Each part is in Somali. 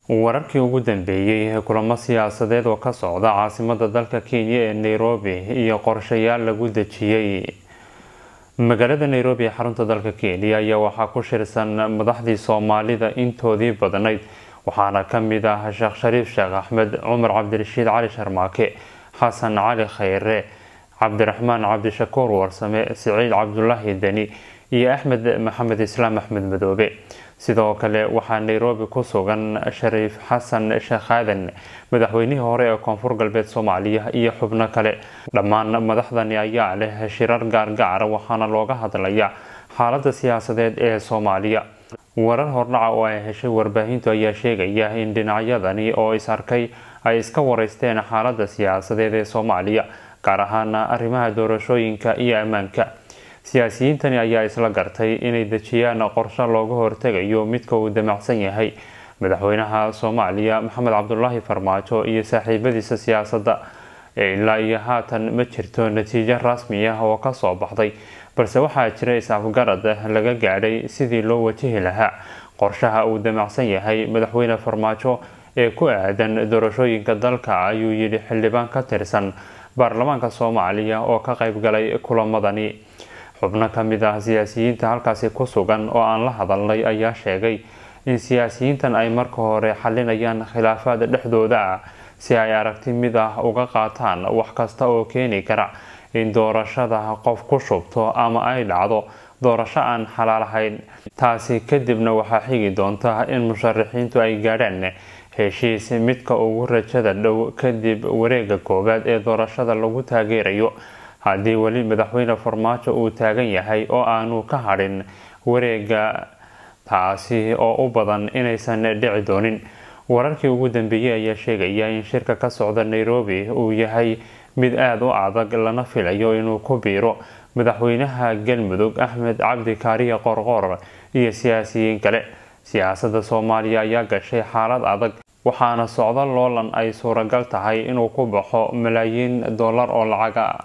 wararkii ugu dambeeyay kulamo siyaasadeed oo ka socda caasimadda dalka Kenya ee Nairobi iyo qorshayaal lagu dejiyay magaalada Nairobi ee xarunta dalka Kenya ayaa waxaa ku shirsan madaxdii Soomaalida intoodii badanayd waxaana ka mid ah Sheekh Shariif Sheekh Axmed, Cumar Cabdirashiid Cali Sharmaake, Xasan Cali Khayre, Cabdiraxmaan Cabdishakuur Warsame, Siciid Cabdullaahi Dani iyo Axmed Maxamed Islaam Axmed Madoobe. sidoo kale waxaa Nairobi ku sugan Shariif Xasan Sheekh Aadan, madaxweynihii hore ee Koonfur Galbeed Soomaaliya iyo xubno kale. dhammaan madaxdani ayaa leh shirar gaargaar waxaana looga hadlayaa xaaladda siyaasadeed ee Soomaaliya. warar hordhaca oo ay heshay warbaahintu ayaa sheegaya in dhinacyadani oo is arkay ay iska wareysteen xaaladda siyaasadeed ee Soomaaliya, gaar ahaan arrimaha doorashooyinka iyo ammaanka. siyaasiyiintani ayaa isla gartay inay dejiyaan qorshe looga hortagayo midka uu damacsan yahay madaxweynaha Soomaaliya Maxamed Cabdullaahi Farmaajo iyo saaxiibadiisa siyaasadda. ilaa iyo haatan ma jirto natiijo rasmi ah oo ka soo baxday, balse waxaa jira is-afgarad laga gaadhay sidii loo wajihi lahaa qorshaha uu damacsan yahay madaxweyne Farmaajo ee ku aadan doorashooyinka dalka, ayuu yidhi xildhibaan ka tirsan baarlamaanka Soomaaliya oo ka qayb galay kulamadani. xubno ka mid ah siyaasiyiinta halkaasi ku sugan oo aan la hadalnay ayaa sheegay in siyaasiyiintan ay marka hore xalinayaan khilaafaad dhexdooda ah si ay aragti mid ah uga qaataan wax kasta oo keeni kara in doorashada qof ku shubto ama ay dhacdo doorasho aan xalaal ahayn. taasi kadibna waxaa xigi doonta in musharaxiintu ay gaadhaan heshiis midka ugu rajada dhow kadib wareega koowaad ee doorashada lagu taageerayo. haddii weli madaxweyne Farmaajo uu taagan yahay oo aanu ka hadhin wareega, taasi oo u badan inaysan dhici doonin. wararkii ugu dambeeyay ayaa sheegaya in shirka ka socda Nairobi uu yahay mid aad u adag, lana filayo inuu ku biiro madaxweynaha Galmudug Axmed Cabdi Kaariye Qorqor iyo siyaasiyiin kale. siyaasadda Soomaaliya ayaa gashay xaalad adag, waxaana socda loolan ay suuragal tahay inuu ku baxo malaayiin dollar oo lacag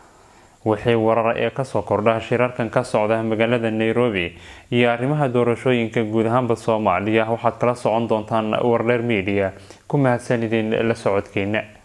wixii warar ee ka soo kordha shirarkan ka socda magaalada Nairobi iyo arrimaha doorashooyinka guud ahaanba Soomaaliya waxaad kala socon doontaan Warler Media. ku mahadsanidin la socodkeena.